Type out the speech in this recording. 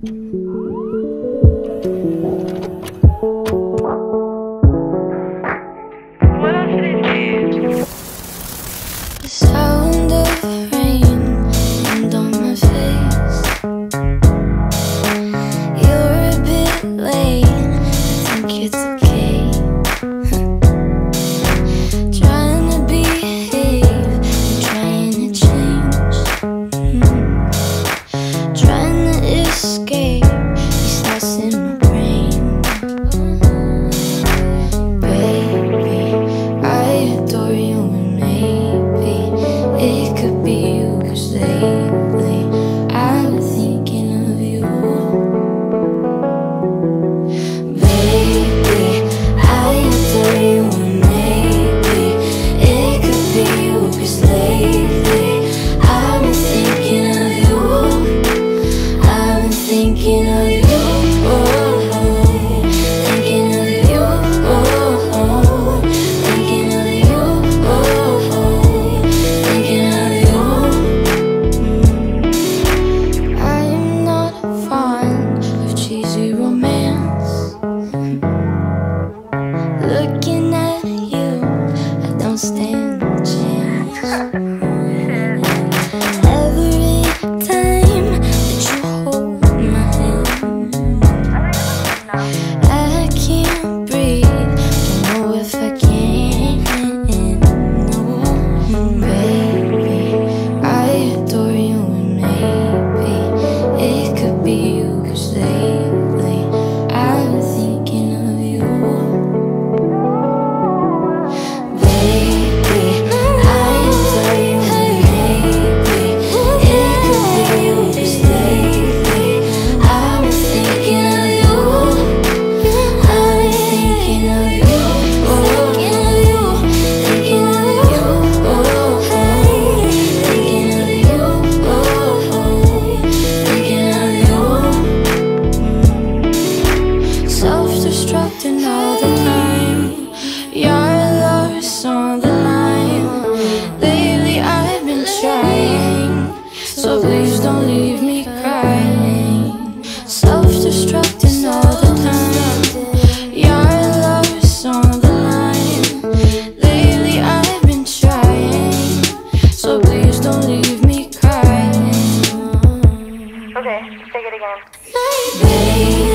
What else did I do? The sound of rain and on my face. You're a bit late, I think it's okay. Trying to behave, trying to change. Trying to escape these thoughts in my brain. Baby, I adore you, and maybe it could be you, 'cause lately I've been thinking of you. Baby, I adore you, and maybe it could be you, 'cause lately I've been thinking of you. I've been thinking of you. Thinking of you. Thinking of you. Thinking of you. I'm not fond of cheesy romance. Looking at you, I don't stand a chance. Every time that you hold my hand, I can't breathe, don't know if I can. No, baby, I adore you, and maybe it could be you, 'cause lately I've been thinking of you. Baby, I adore you, and maybe it could be you, 'cause lately I've been thinking of you. I've been thinking of you. Thinking of you. Thinking of you. Thinking of you. Thinking of you. Self-destructing all the time. Your love's on the line. Lately I've been trying, so please don't leave me crying. Self-destructing all the time. Your love's on the line. Lately I've been trying, so please don't leave me crying. Okay, take it again. Baby,